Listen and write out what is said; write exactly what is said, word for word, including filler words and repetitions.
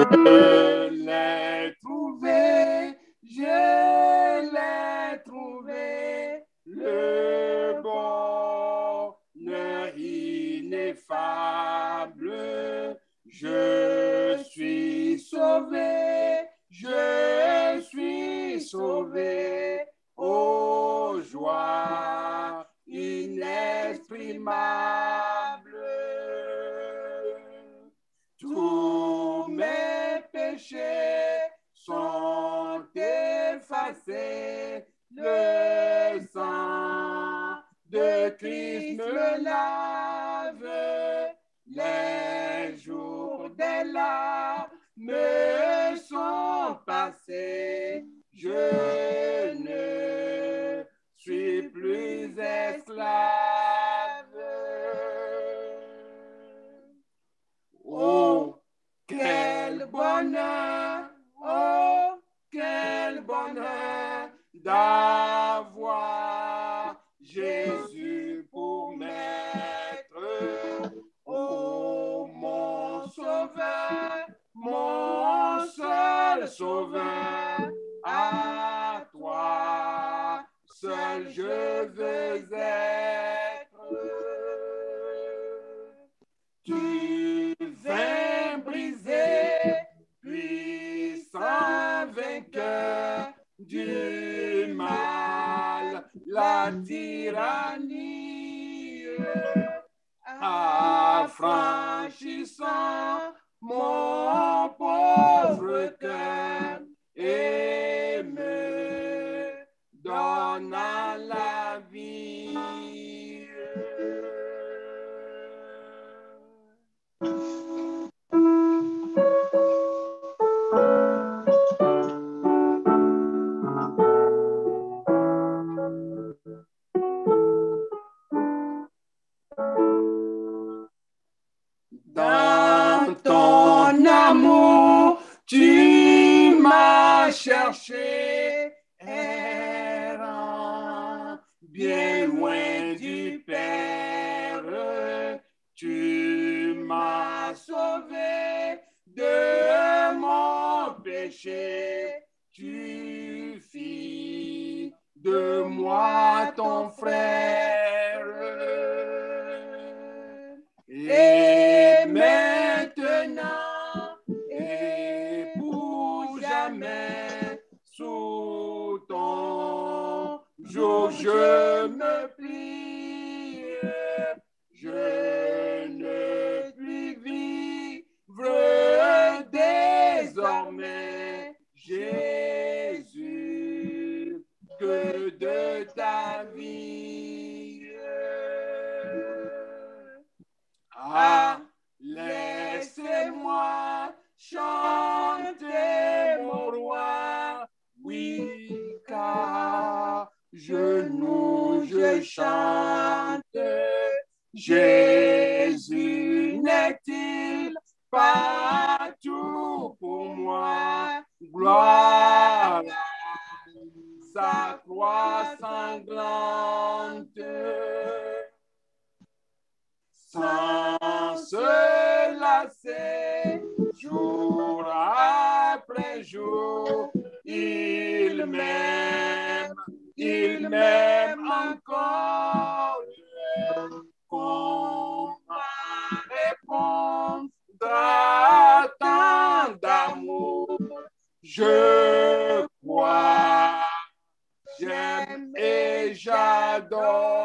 Je l'ai trouvé, je l'ai trouvé, le bonheur ineffable. Je suis sauvé, je suis sauvé, ô joie inexprimable. Tous mes péchés sont effacés, le sang de Christ me lave, les jours des larmes me sont passés, je ne suis plus esclave. Oh, quel bonheur, oh, quel bonheur d'avoir Jésus pour maître. Oh, mon sauveur, mon seul sauveur, à toi seul je veux être. Tu viens briser, puissant vainqueur du mal, la tyrannie, affranchissant mon pauvre cœur et me donnant la vie. Dans ton amour, tu m'as cherché, errant bien loin du Père. Tu m'as sauvé de mon péché. Tu fis de moi ton frère. Et maintenant, et pour jamais, sous ton joug je me plie. Je ne puis vivre désormais, Jésus, que de ta vie. Ah, laissez-moi chanter mon roi, oui, car genoux je chante. Jésus n'est-il pas tout pour moi? Gloire à sa croix sanglante. Sans se lasser, jour après jour, il m'aime, il m'aime encore. Qu'on répondra tant d'amour, je crois, j'aime et j'adore.